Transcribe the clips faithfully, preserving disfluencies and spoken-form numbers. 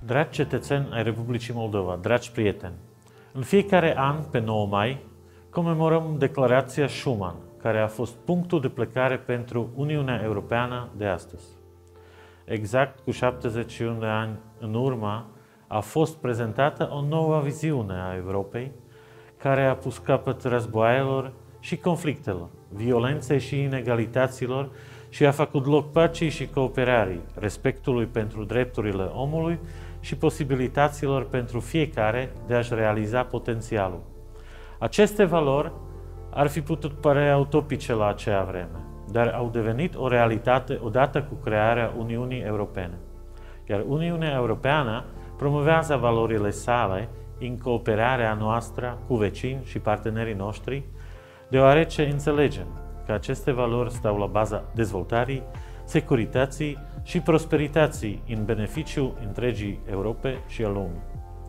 Dragi cetățeni ai Republicii Moldova, dragi prieteni, în fiecare an, pe nouă mai, comemorăm Declarația Schuman, care a fost punctul de plecare pentru Uniunea Europeană de astăzi. Exact cu șaptezeci și unu de ani în urmă a fost prezentată o nouă viziune a Europei, care a pus capăt războaielor și conflictelor, violenței și inegalităților și a făcut loc păcii și cooperării, respectului pentru drepturile omului și posibilităților pentru fiecare de a-și realiza potențialul. Aceste valori ar fi putut părea utopice la acea vreme, dar au devenit o realitate odată cu crearea Uniunii Europene. Iar Uniunea Europeană promovează valorile sale în cooperarea noastră cu vecini și partenerii noștri, deoarece înțelegem că aceste valori stau la baza dezvoltării, securității și prosperității în beneficiul întregii Europe și a lumii.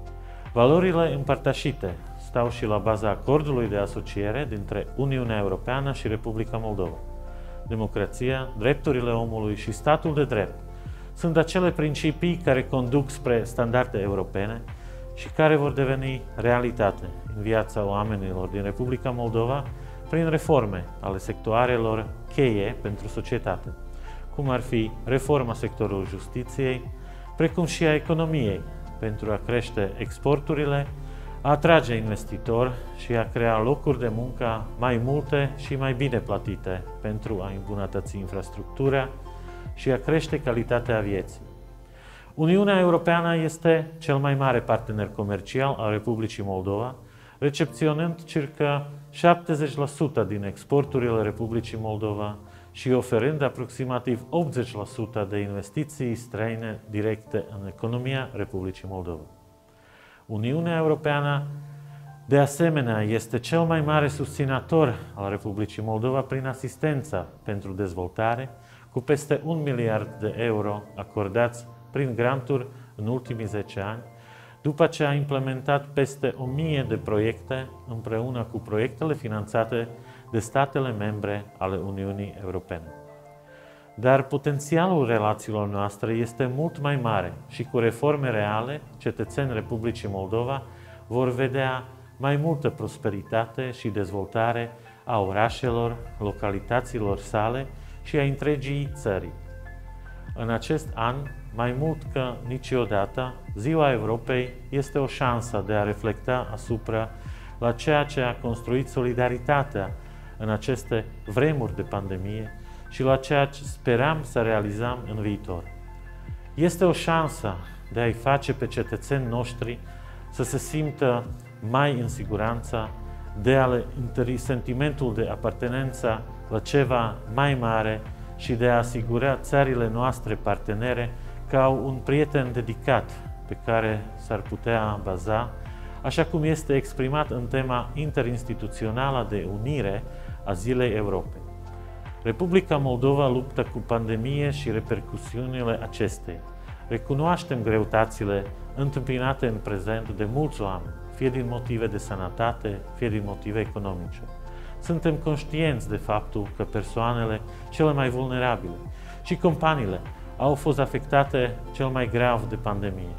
Valorile împărtășite stau și la baza acordului de asociere dintre Uniunea Europeană și Republica Moldova. Democrația, drepturile omului și statul de drept sunt acele principii care conduc spre standarde europene și care vor deveni realitate în viața oamenilor din Republica Moldova prin reforme ale sectoarelor cheie pentru societate, cum ar fi reforma sectorului justiției, precum și a economiei, pentru a crește exporturile, a atrage investitori și a crea locuri de muncă mai multe și mai bine plătite pentru a îmbunătăți infrastructura și a crește calitatea vieții. Uniunea Europeană este cel mai mare partener comercial al Republicii Moldova, recepționând circa șaptezeci la sută din exporturile Republicii Moldova și oferând aproximativ optzeci la sută de investiții străine directe în economia Republicii Moldova. Uniunea Europeană, de asemenea, este cel mai mare susținător al Republicii Moldova prin asistența pentru dezvoltare, cu peste un miliard de euro acordați prin granturi în ultimii zece ani, după ce a implementat peste o mie de proiecte împreună cu proiectele finanțate de statele membre ale Uniunii Europene. Dar potențialul relațiilor noastre este mult mai mare și cu reforme reale, cetățenii Republicii Moldova vor vedea mai multă prosperitate și dezvoltare a orașelor, localităților sale și a întregii țării. În acest an, mai mult ca niciodată, Ziua Europei este o șansă de a reflecta asupra la ceea ce a construit solidaritatea în aceste vremuri de pandemie și la ceea ce sperăm să realizăm în viitor. Este o șansă de a-i face pe cetățenii noștri să se simtă mai în siguranță, de a le întări sentimentul de apartenență la ceva mai mare și de a asigura țările noastre partenere că au un prieten dedicat pe care s-ar putea baza, așa cum este exprimat în tema interinstituțională de unire a Zilei Europei. Republica Moldova luptă cu pandemie și repercusiunile acesteia. Recunoaștem greutățile întâmpinate în prezent de mulți oameni, fie din motive de sănătate, fie din motive economice. Suntem conștienți de faptul că persoanele cele mai vulnerabile și companiile au fost afectate cel mai grav de pandemie.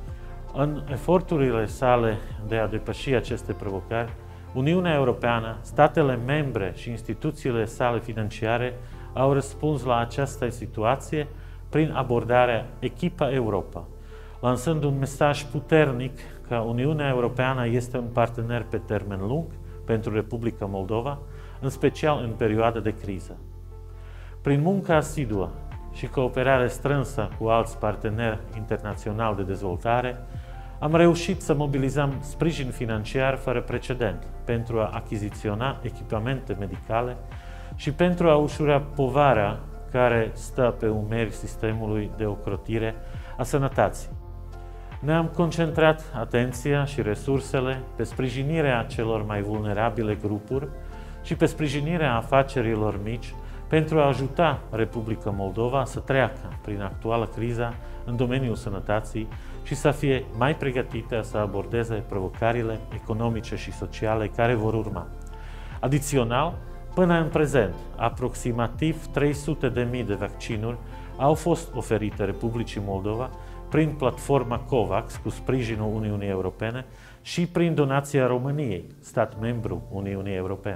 În eforturile sale de a depăși aceste provocări, Uniunea Europeană, statele membre și instituțiile sale financiare au răspuns la această situație prin abordarea Echipa Europa, lansând un mesaj puternic că Uniunea Europeană este un partener pe termen lung pentru Republica Moldova, în special în perioada de criză. Prin munca asiduă și cooperare strânsă cu alți parteneri internaționali de dezvoltare, am reușit să mobilizăm sprijin financiar fără precedent pentru a achiziționa echipamente medicale și pentru a ușura povara care stă pe umeri sistemului de ocrotire a sănătății. Ne-am concentrat atenția și resursele pe sprijinirea celor mai vulnerabile grupuri și pe sprijinirea afacerilor mici pentru a ajuta Republica Moldova să treacă prin actuala criză în domeniul sănătății și să fie mai pregătită să abordeze provocările economice și sociale care vor urma. Adițional, până în prezent, aproximativ trei sute de mii de vaccinuri au fost oferite Republicii Moldova prin platforma COVAX cu sprijinul Uniunii Europene și prin donația României, stat membru Uniunii Europene.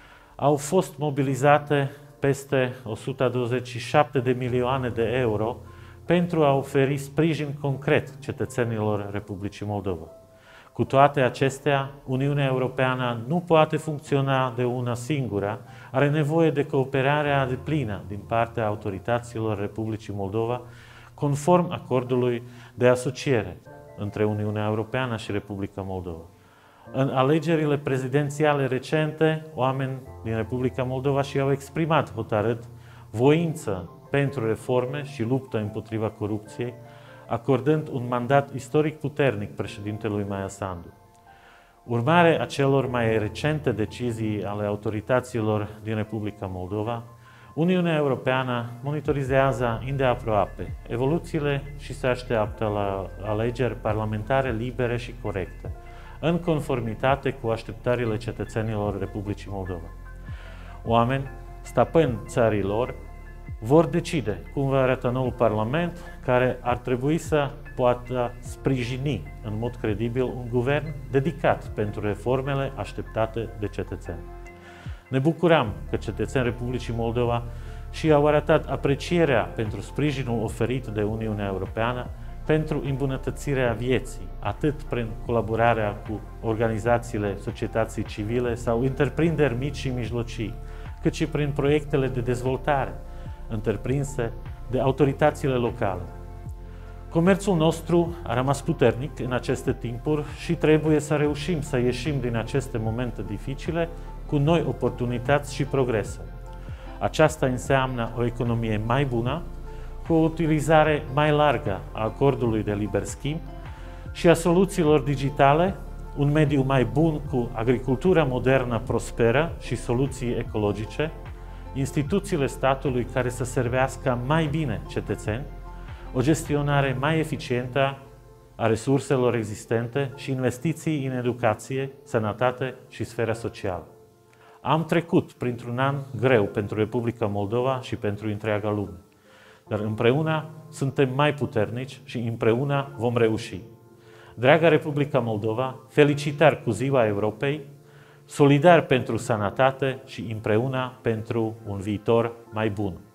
Au fost mobilizate peste o sută douăzeci și șapte de milioane de euro pentru a oferi sprijin concret cetățenilor Republicii Moldova. Cu toate acestea, Uniunea Europeană nu poate funcționa de una singură, are nevoie de cooperarea deplină din partea autorităților Republicii Moldova, conform acordului de asociere între Uniunea Europeană și Republica Moldova. În alegerile prezidențiale recente, oameni din Republica Moldova și-au exprimat hotărât voință pentru reforme și luptă împotriva corupției, acordând un mandat istoric puternic președintelui Maia Sandu. Urmare a celor mai recente decizii ale autorităților din Republica Moldova, Uniunea Europeană monitorizează îndeaproape evoluțiile și se așteaptă la alegeri parlamentare libere și corecte, în conformitate cu așteptările cetățenilor Republicii Moldova. Oameni, stăpâni țării lor, vor decide cum va arăta noul Parlament, care ar trebui să poată sprijini în mod credibil un guvern dedicat pentru reformele așteptate de cetățeni. Ne bucurăm că cetățenii Republicii Moldova și-au arătat aprecierea pentru sprijinul oferit de Uniunea Europeană pentru îmbunătățirea vieții, atât prin colaborarea cu organizațiile societății civile sau întreprinderi mici și mijlocii, cât și prin proiectele de dezvoltare întreprinse de autoritățile locale. Comerțul nostru a rămas puternic în aceste timpuri și trebuie să reușim să ieșim din aceste momente dificile cu noi oportunități și progrese. Aceasta înseamnă o economie mai bună, cu o utilizare mai largă a acordului de liber schimb și a soluțiilor digitale, un mediu mai bun cu agricultura modernă prosperă și soluții ecologice, instituțiile statului care să servească mai bine cetățeni, o gestionare mai eficientă a resurselor existente și investiții în educație, sănătate și sfera socială. Am trecut printr-un an greu pentru Republica Moldova și pentru întreaga lume, dar împreună suntem mai puternici și împreună vom reuși. Dragă Republica Moldova, felicitări cu Ziua Europei, solidar pentru sănătate și împreună pentru un viitor mai bun.